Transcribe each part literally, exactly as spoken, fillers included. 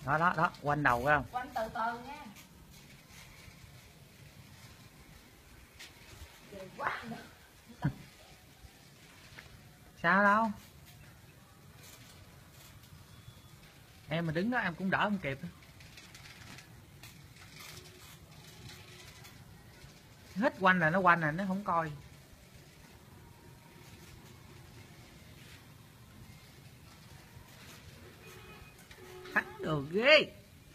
Đó đó đó, quanh đầu phải không? Quanh từ từ nha. Quá. Sao đâu? Em mà đứng đó em cũng đỡ không kịp. Hết quanh là nó quanh là nó không coi. Thắng được ghê.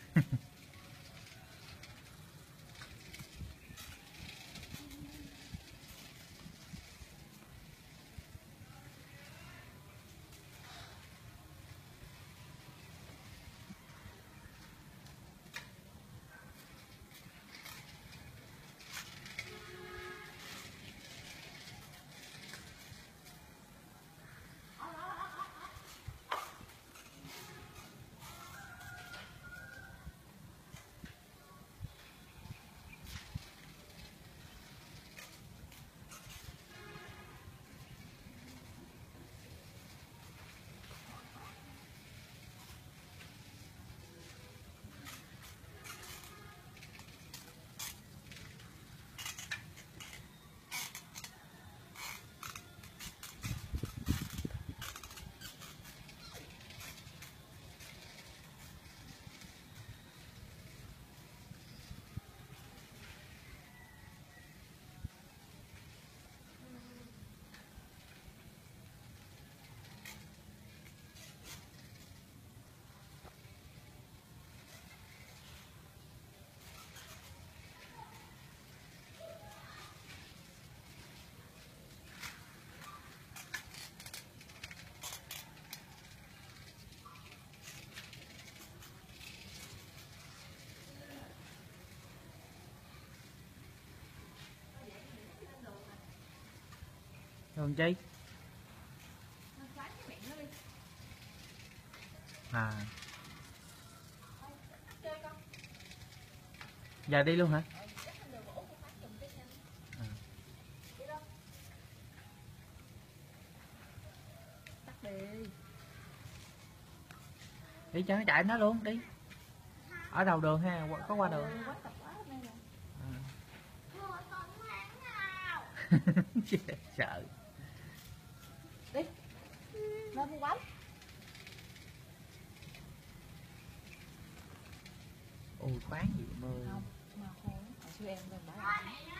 Còn chi? À. Giờ đi luôn hả? À. Đi cho nó chạy nó luôn đi. Ở đầu đường ha, có qua đường. À. Sợ. Đi. Lên mua bánh. Ôi khoáng gì mưa. Không, mà khoáng. Hồi xưa em lên bảo.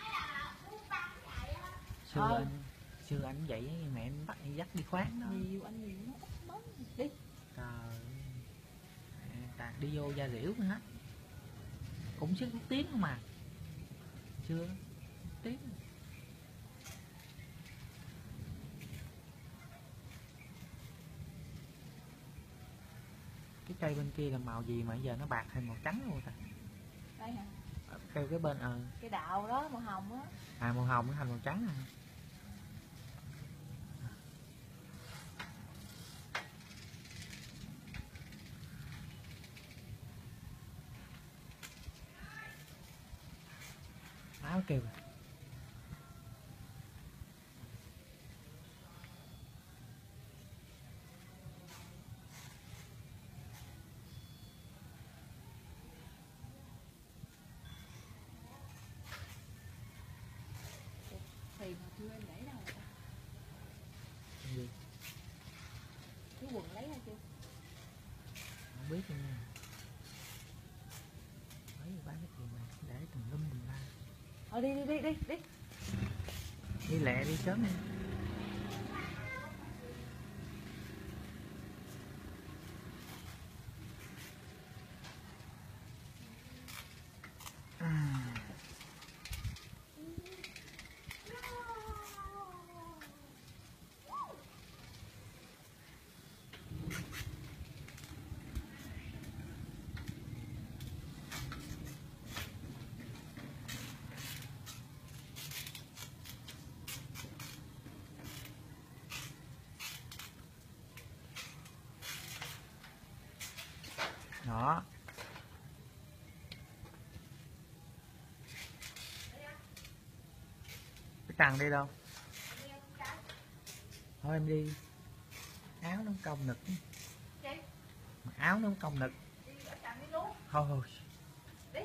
Xưa ừ. anh xưa anh vậy mẹ em bắt dắt đi khoáng đó. Nhiều anh nhiều nó bấm đi. Trời. À, đi vô Gia Liễu nữa hết. Cũng sức tiếng không mà. Chưa tiếng. Cái cây bên kia là màu gì mà giờ nó bạc thành màu trắng luôn ta? Đây hả? Cây cái bên ờ. Cái đạo đó màu hồng á. À màu hồng nó thành màu trắng à. Áo kêu. Thì mà chưa em để đâu. Cái gì? Cái quần lấy ra chưa? Không biết luôn nha. Mấy bán cái gì mà để tùm lum tùm la. Thôi đi đi đi đi đi. Đi lẹ đi sớm đi. Đó. Cái Trần đi đâu? Thôi em đi. Áo nó công nực. Áo nó công nực. thôi Đi.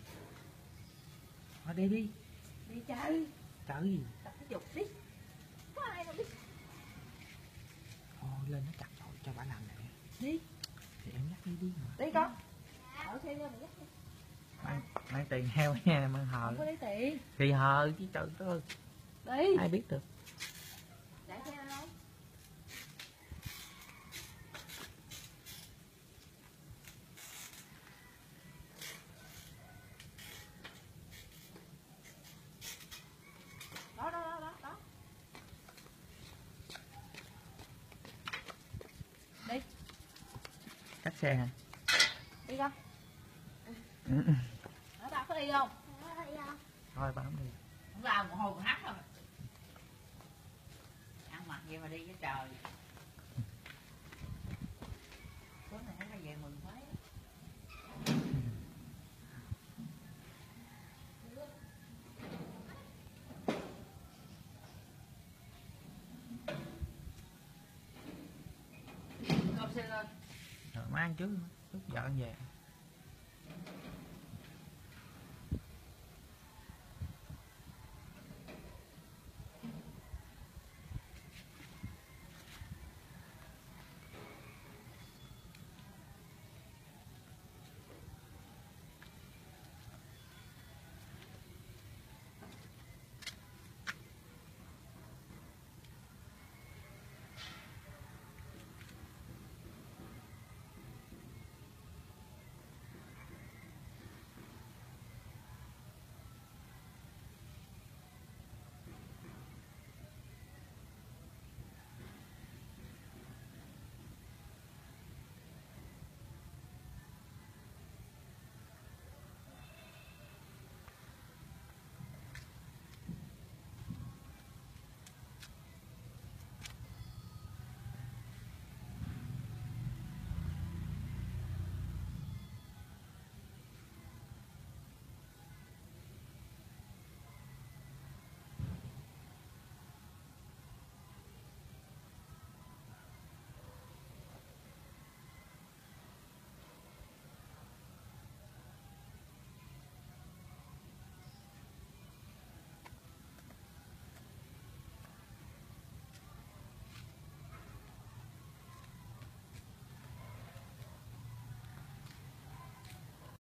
thôi đi đi Đi chơi. trời gì Tập thể dục đi. Có ai đâu biết. thôi lên nó chặt rồi cho bà làm nè. Đi. Thì em dắt đi đi mà. Đi con. Ở xe ra mà dắt đi. mang, mang tiền heo nha, mang hờ Không có lấy tiền. thì hờ chứ trời ơi Đi. ai biết được. Chạy xe đâu. Đó đó đó đó đó. Đi. Cắt xe hả? Đi con. Ừ, ừ. Nói ba có đi không? Thôi bà không đi. Không làm một hồi còn hát rồi. Ăn mặc vậy mà đi với trời. Tối này nó về mừng quá. Cơm xe lên. Rồi má ăn trước chút vợ ăn về.